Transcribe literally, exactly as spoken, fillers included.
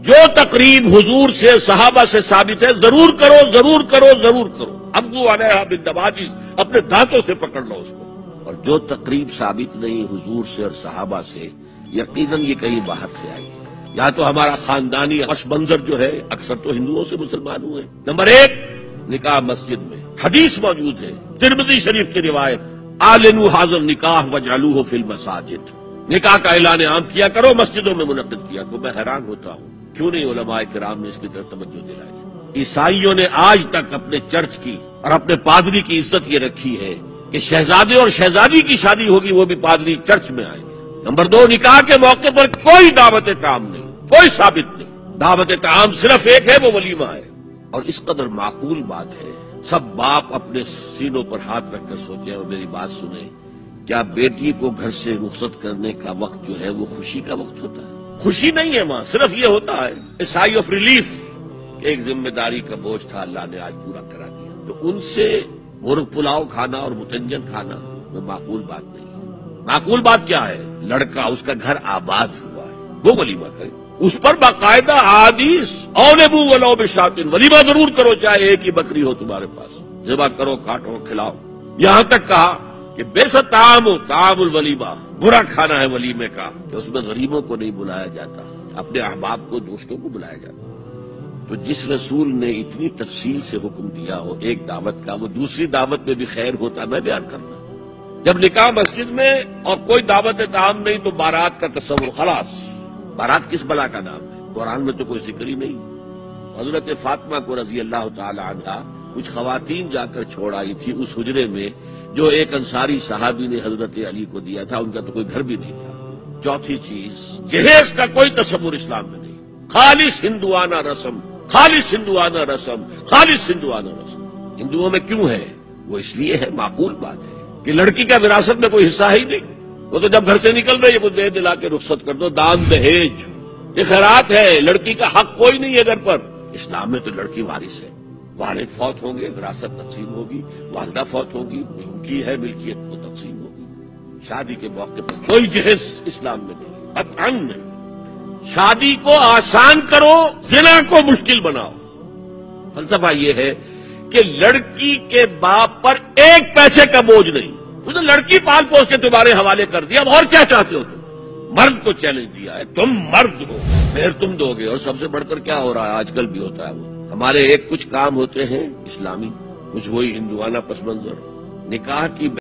جو تقریب حضور سے صحابہ سے ثابت ہے ضرور کرو ضرور کرو ضرور کرو، ابو علیہا بالنواجذ، اپنے دانتوں سے پکڑ لو اس کو۔ اور جو تقریب ثابت نہیں حضور سے اور صحابہ سے، یقیناً یہ کہیں باہر سے آئی ہے، یا تو ہمارا خاندانی پس منظر جو ہے، اکثر تو ہندوؤں سے مسلمان ہوئے۔ نمبر ایک، نکاح مسجد میں، حدیث موجود ہے ترمذی شریف کی روایت، اعلنوا ھذا النکاح واجعلوہ فی المساجد، نکاح کا اعلان عام کیا کرو، مسجدوں میں منعقد کیا کرو۔ میں حیران ہوتا ہوں کیوں نہیں علماء کرام نے اس کی طرف توجہ دلائی۔ عیسائیوں نے آج تک اپنے چرچ کی اور اپنے پادری کی عزت یہ رکھی ہے کہ شہزادے اور شہزادی کی شادی ہوگی وہ بھی پادری چرچ میں آئیں گے۔ نمبر دو، نکاح کے موقع پر کوئی دعوت طعام نہیں، کوئی ثابت نہیں، دعوت طعام صرف ایک ہے، وہ ولیمہ ہے۔ اور اس قدر معقول بات ہے، سب باپ اپنے سینوں پر ہاتھ رکھ کر سوچیں اور میری بات سنیں، کیا بیٹی کو گھر سے رخصت کرنے کا وقت جو ہے وہ خوشی کا وقت ہوتا ہے؟ خوشی نہیں ہے وہاں، صرف یہ ہوتا ہے سائی آف ریلیف، ایک ذمہ داری کا بوجھ تھا اللہ نے آج پورا کرا دیا۔ تو ان سے مرغ پلاؤ کھانا اور متنجن کھانا وہ معقول بات نہیں ہے۔ معقول بات کیا ہے؟ لڑکا اس کا گھر آباد ہوا ہے وہ ولیمہ کرے، اس پر باقاعدہ احادیث اولبو ولو بشاتن، ولیمہ ضرور کرو چاہے ایک ہی بکری ہو تمہارے پاس، ذبح کرو، کاٹو، کھلاؤ۔ یہاں تک کہا کہ بے شک طعام طعام الولیمہ، برا کھانا ہے ولیمے کا کہ اس میں غریبوں کو نہیں بلایا جاتا، اپنے احباب کو، دوستوں کو بلایا جاتا۔ تو جس رسول نے اتنی تفصیل سے حکم دیا ہو ایک دعوت کا، وہ دوسری دعوت میں بھی خیر ہوتا، میں بیان کرنا۔ جب نکاح مسجد میں اور کوئی دعوت طعام نہیں تو بارات کا تصور، خلاص بارات کس بلا کا نام ہے؟ قرآن میں تو کوئی ذکر ہی نہیں۔ حضرت فاطمہ کو رضی اللہ تعالی عنہا کچھ خواتین جا کر چھوڑ آئی تھی اس حجرے میں جو ایک انصاری صحابی نے حضرت علی کو دیا تھا، ان کا تو کوئی گھر بھی نہیں تھا۔ چوتھی چیز، جہیز کا کوئی تصور اسلام میں نہیں، خالص ہندوانہ رسم، خالص ہندوانہ رسم، خالص ہندوانہ رسم۔ ہندوؤں میں کیوں ہے؟ وہ اس لیے ہے، معقول بات ہے کہ لڑکی کا وراثت میں کوئی حصہ ہی نہیں، وہ تو جب گھر سے نکل رہی ہے وہ دے دلا کے رخصت کر دو، دان دہیج، یہ خیرات ہے، لڑکی کا حق کوئی نہیں ہے گھر پر۔ اسلام میں تو لڑکی وارث ہے، والد فوت ہوں گے وراثت تقسیم ہوگی، والدہ فوت ہوگی ان کی ہے ملکیت وہ تقسیم ہوگی۔ شادی کے موقع پر کوئی جہیز اسلام میں نہیں، قطعاً نہیں۔ شادی کو آسان کرو، زنا کو مشکل بناؤ۔ فلسفہ یہ ہے کہ لڑکی کے باپ پر ایک پیسے کا بوجھ نہیں، اس نے لڑکی پال پوس کے تمہارے حوالے کر دیا، اب اور کیا چاہتے ہو تم؟ مرد کو چیلنج دیا ہے، تم مرد ہو، پھر تم دو گے۔ اور سب سے بڑھ کر کیا ہو رہا ہے آج کل بھی ہوتا ہے، وہ ہمارے ایک کچھ کام ہوتے ہیں اسلامی، کچھ وہی ہندوانہ پس منظر۔ نکاح کی